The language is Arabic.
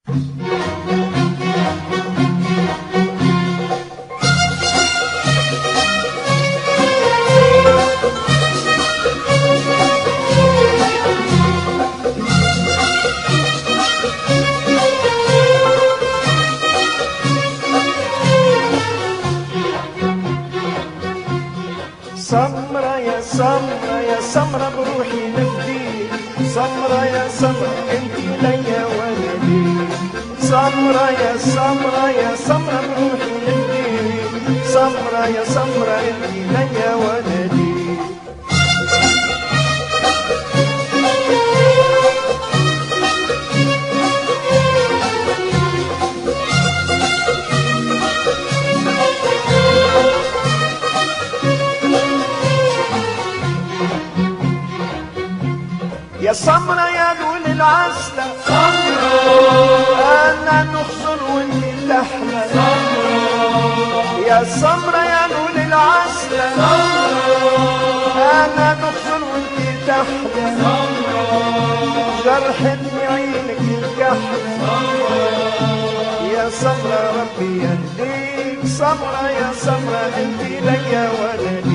سمرة يا سمرة يا سمرة بروحي نفديك، سمرة يا سمرة انتي ليا ولدي، سمرة يا سمرة يا سمرة بروحي نفديك، سمرة يا سمرة انتي ليا ولدي. يا سمرة يا لون العسلة سمرة، أنا نخزر وانتي تحلى سمرة، يا سمرة يا لون العسلة سمرة، أنا نخزر وانتي تحلى سمرة، جرحتني عينك الكحلة سمرة، يا سمرة ربي يهديك، سمرة يا سمرة انتي ليا ولدي.